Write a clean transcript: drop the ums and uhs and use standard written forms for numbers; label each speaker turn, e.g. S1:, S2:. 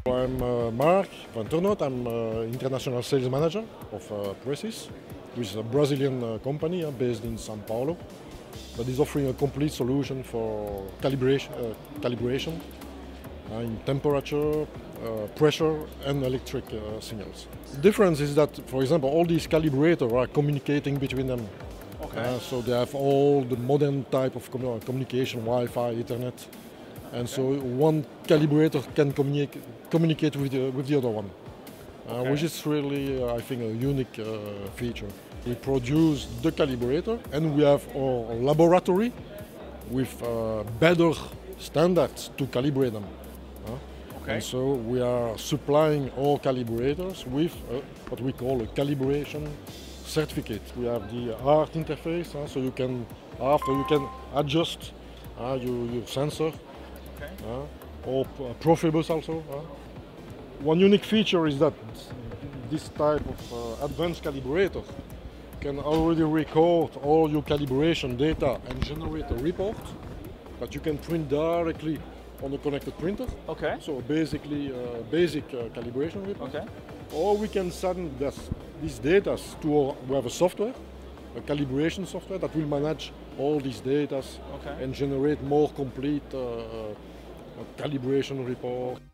S1: I'm Mark van Turnhout. I'm international sales manager of Precis, which is a Brazilian company based in São Paulo that is offering a complete solution for calibration in temperature, pressure and electric signals. The difference is that, for example, all these calibrators are communicating between them.
S2: Okay.
S1: So they have all the modern type of communication, Wi-Fi, Ethernet. And so one calibrator can communicate with the other one, which is really, I think, a unique feature. We produce the calibrator and we have our laboratory with better standards to calibrate them. And so we are supplying all calibrators with what we call a calibration certificate. We have the HART interface, so you can adjust your sensor. Or Profibus also. One unique feature is that this type of advanced calibrator can already record all your calibration data and generate a report that you can print directly on a connected printer.
S2: Okay.
S1: So basically basic calibration report.
S2: Okay.
S1: Or we can send these data to we have a software, a calibration software that will manage all these data and generate more complete calibration report.